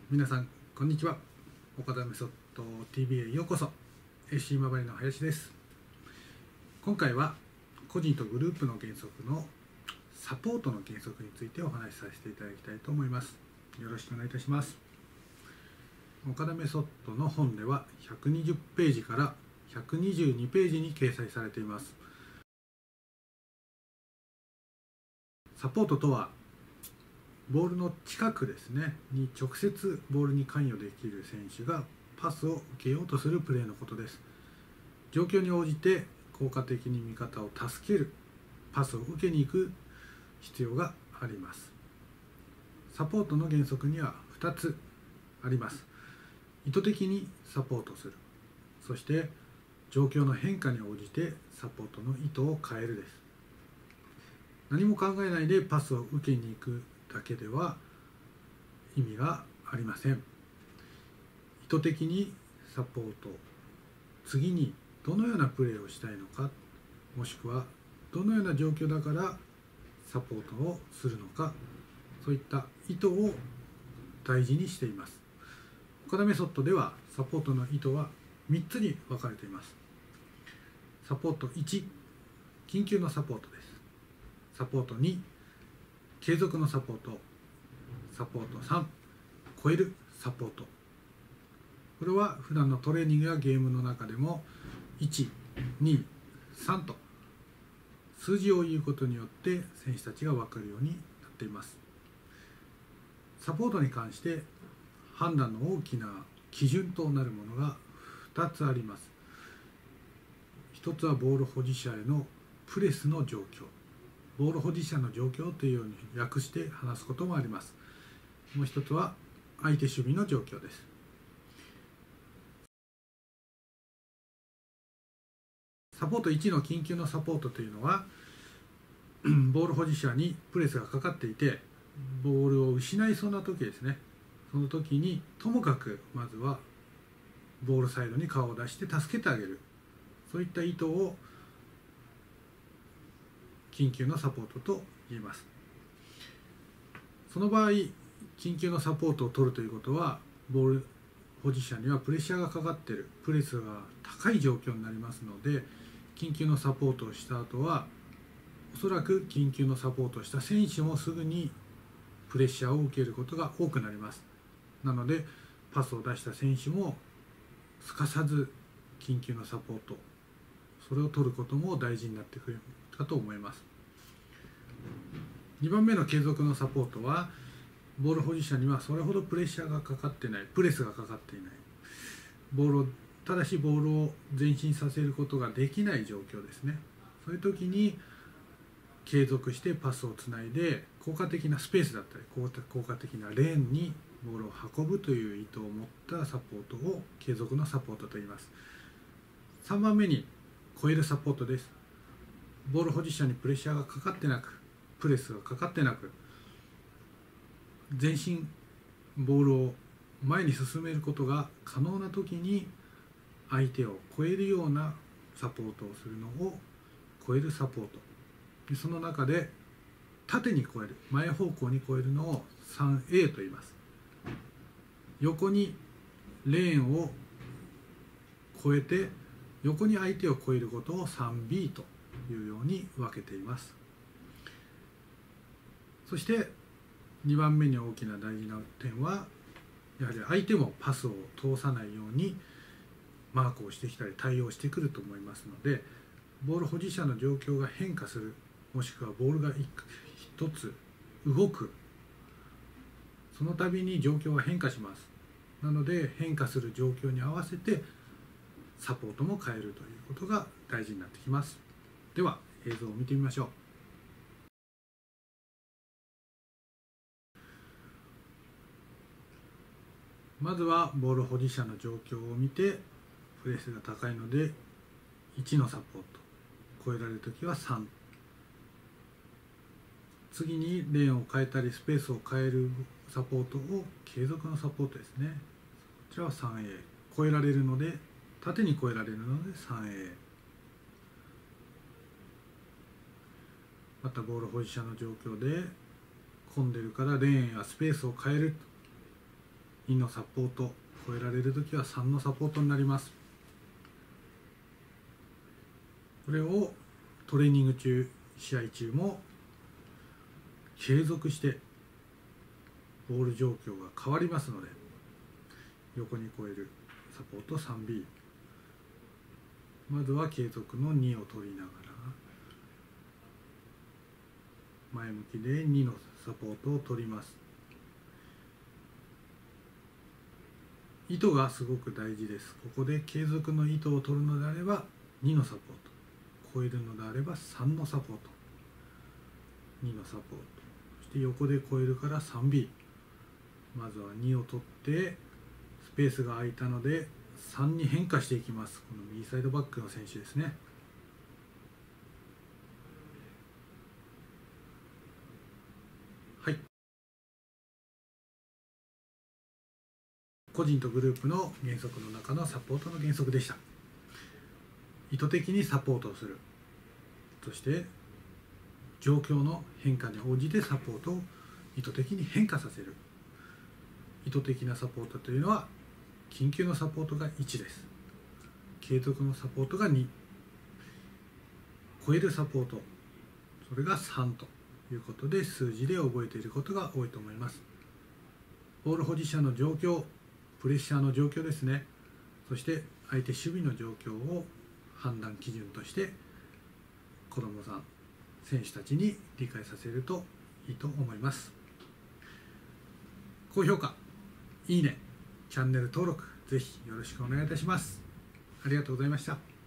皆さんこんにちは。岡田メソッド TV へようこそ。 AC 今治の林です。今回は個人とグループの原則のサポートの原則についてお話しさせていただきたいと思います。よろしくお願いいたします。岡田メソッドの本では120ページから122ページに掲載されています。サポートとはボールの近くですねに直接ボールに関与できる選手がパスを受けようとするプレーのことです。状況に応じて効果的に味方を助けるパスを受けに行く必要があります。サポートの原則には2つあります。意図的にサポートする、そして状況の変化に応じてサポートの意図を変えるです。何も考えないでパスを受けに行くだけでは意味がありません。意図的にサポート、次にどのようなプレーをしたいのか、もしくはどのような状況だからサポートをするのか、そういった意図を大事にしています。岡田メソッドではサポートの意図は3つに分かれています。サポート1、緊急のサポートです。サポート2、継続のサポート。サポート3、超えるサポート。これは普段のトレーニングやゲームの中でも1、2、3と数字を言うことによって選手たちが分かるようになっています。サポートに関して判断の大きな基準となるものが2つあります。1つはボール保持者へのプレスの状況、ボール保持者の状況というように訳して話すこともあります。もう1つは相手守備の状況です。サポート1の緊急のサポートというのはボール保持者にプレスがかかっていてボールを失いそうな時ですね。その時にともかくまずはボールサイドに顔を出して助けてあげる、そういった意図を緊急のサポートと言います。その場合緊急のサポートを取るということはボール保持者にはプレッシャーがかかっている、プレスが高い状況になりますので、緊急のサポートをした後はおそらく緊急のサポートをした選手もすぐにプレッシャーを受けることが多くなります。なのでパスを出した選手もすかさず緊急のサポート、それを取ることも大事になってくるかと思います。2番目の継続のサポートはボール保持者にはそれほどプレッシャーがかかってない、プレスがかかっていない、ただしボールを前進させることができない状況ですね。そういう時に継続してパスをつないで効果的なスペースだったり効果的なレーンにボールを運ぶという意図を持ったサポートを継続のサポートと言います。3番目に超えるサポートです。ボール保持者にプレッシャーがかかってなく、プレスがかかってなく、前進ボールを前に進めることが可能な時に相手を超えるようなサポートをするのを超えるサポート。その中で縦に超える、前方向に超えるのを 3A と言います。横にレーンを超えて横に相手を超えることを 3B というように分けています。そして2番目に大きな大事な点はやはり相手もパスを通さないようにマークをしてきたり対応してくると思いますので、ボール保持者の状況が変化する、もしくはボールが一つ動く、その度に状況が変化します。なので変化する状況に合わせてサポートも変えるということが大事になってきます。では映像を見てみましょう。まずはボール保持者の状況を見てプレスが高いので1のサポート、超えられるときは3、次にレーンを変えたりスペースを変えるサポートを継続のサポートですね。こちらは 3A、 超えられるので縦に超えられるので 3A。 またボール保持者の状況で混んでるからレーンやスペースを変える、 2のサポート、超えられるときは3のサポートになります。これをトレーニング中、試合中も継続してボール状況が変わりますので、横に超えるサポート 3B、 まずは継続の2を取りながら前向きで2のサポートを取ります。意図がすごく大事です。ここで継続の意図を取るのであれば2のサポート、超えるのであれば3のサポート、2のサポート、そして横で超えるから 3B、 まずは2を取ってスペースが空いたので3に変化していきます。この右サイドバックの選手ですね。はい、個人とグループの原則の中のサポートの原則でした。意図的にサポートをする、そして状況の変化に応じてサポートを意図的に変化させる。意図的なサポートというのは緊急のサポートが1です。継続のサポートが2、超えるサポート、それが3ということで数字で覚えていることが多いと思います。ボール保持者の状況、プレッシャーの状況ですね、そして相手守備の状況を判断基準として子どもさん、選手たちに理解させるといいと思います。高評価、いいね、チャンネル登録、ぜひよろしくお願いいたします。ありがとうございました。